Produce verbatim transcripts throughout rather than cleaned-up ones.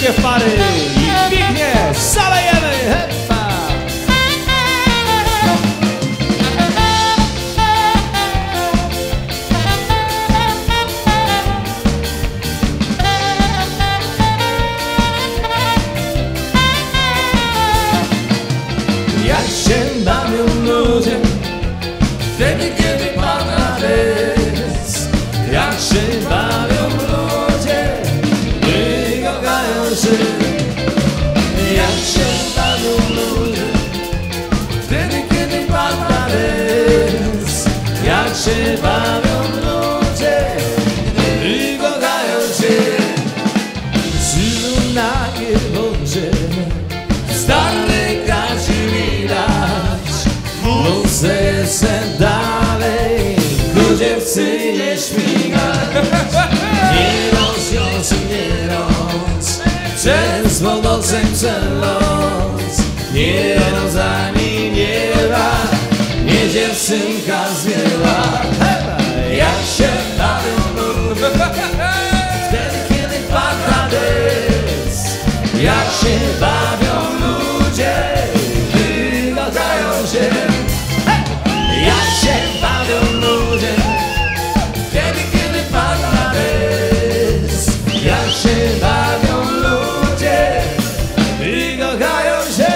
wszystkie w pary i pięknie szalejemy! Hepa! Jak się bawią ludzie wtedy, kiedy pada deszcz. Jak się bawią ludzie, wygogają się. Jak się bawią ludzie wtedy, kiedy pada deszcz. Jak się bawią ludzie, wygogają się. Żyją na wodzie, stary gaci widać. Muszę się dalej ku dziewcy nie śmigać. Nie rozjąć, nie roz, przez wodocem przeląc. Nie rozani nieba, nie dziewczynka zwiela. Jak się bawią ludzie wtedy, kiedy pada deszcz. Jak się bawią ludzie, wygogają się. Jak się bawią ludzie wtedy, kiedy pada deszcz. Jak się bawią ludzie, wygogają się.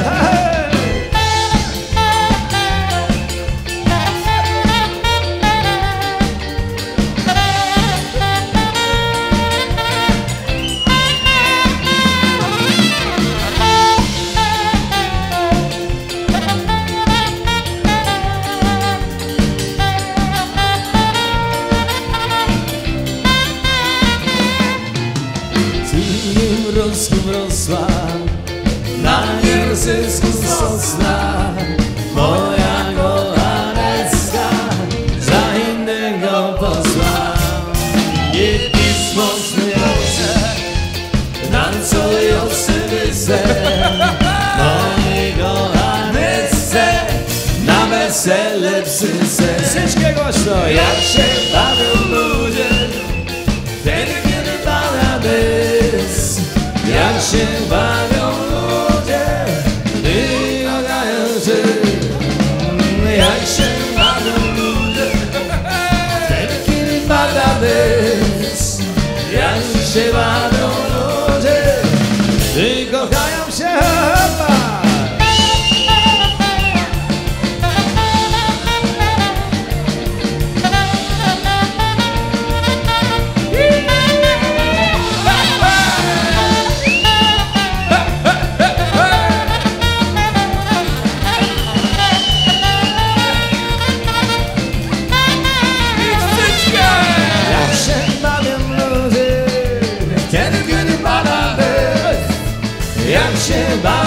Mrozku wrosła na niersysku sosna. Moja kochanecka za innego posła. Nie pismo śmiejące, tancujące wysel. Mojej kochanecce na wesele przyse. Wszystkie głośno! Jak się bawią ludzie wtedy, kiedy pada deszcz. Jak się bawią ludzie, wygogają się. Jak się bawią ludzie wtedy, kiedy pada deszcz. Jak się bawią ludzie, wygogają się. Hepa! Jak się bawią